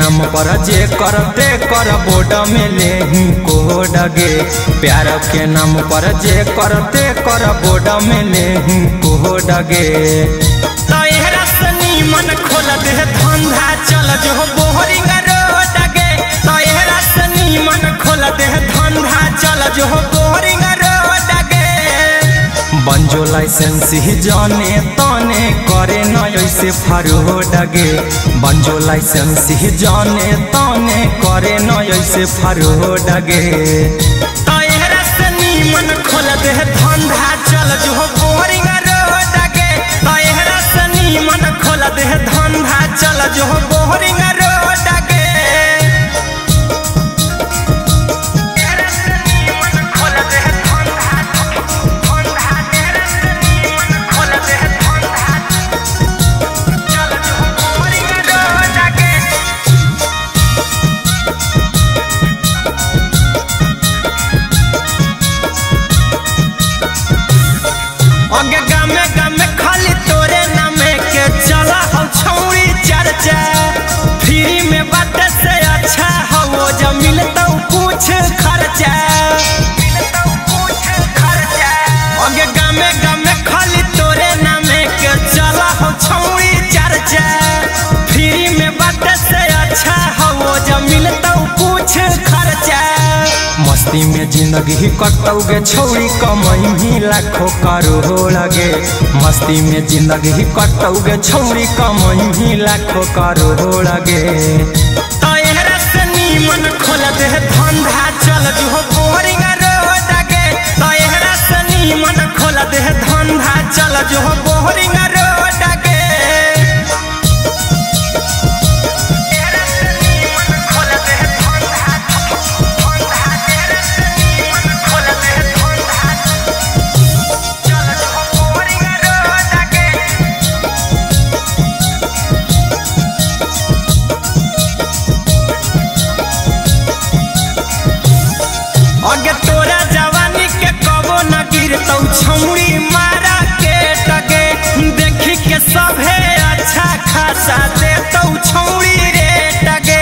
नाम पर जे करते कर बोर्ड में ले को डगे। प्यार के नाम पर जे करते कर बोर्ड में ले को डगे। मन खोल दे धंधा चल जो बोहरिंग रोड गे। मन खोल दे धंधा चल जो बोहरिंग रोड गे। बंजो लाइसेंस ही जाने ताने करे न ऐसे फरोड गे। बंजो लाइसेंस ही जाने ताने करे न ऐसे फरोड गे। मन खोल दे धंधा चल जो बोहरिंग रोड गे। मन खोल दे धंधा चल जो बोहरिंग रोड गे। अगे गामे गामे खाली तोरे नामे के चला हो छौड़ी चर्चा। फ्री में बात से अच्छा हो जब मिलता कुछ खर्चा। अगे गामे गामे खाली तोरे नामे के चला हो छौड़ी चर्चा। फ्री में बात से अच्छा हो जब मिलता कुछ खर्चा। मस्ती में जिंदगी कटोगे छौड़ी कमाई ही लाखों करोड़ गे। मस्ती में जिंदगी कटोगे छौड़ी कमाई ही लाखों करोड़ गे। मन खोल दे धंधा चल जो बोहरिंग रोड गे। मन खोल दे धंधा चल जो बोहरिंग रोड गे। अगे तोरा जवानी के कबो न गिरतौ छौड़ी मारा के टगे। देखी के सभे अच्छा खासा देतौ छौड़ी रे टगे।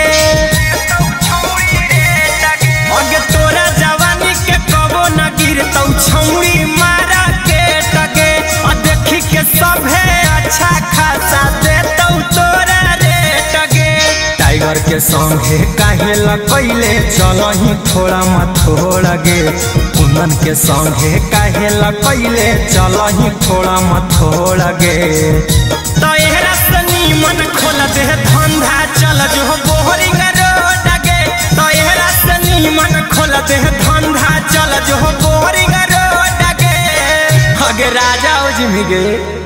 अगे तोरा जवानी के कबो न गिरतौ छौड़ी मारा के टगे। देखी के सभे अच्छा खासा देतौ तोरा रे टगे। टाइगर के संगे काहे लकैले चलही थोड़ा मथोड़ा गे। कुंदन के संगे काहे लकैले चलही थोड़ा मथोड़ा गे। मन खोल दे धंधा चल जो बोहरिंग रोड गे। मन खोल दे धंधा चल जो बोहरिंग रोड गे। अगे राजा उजमी गे।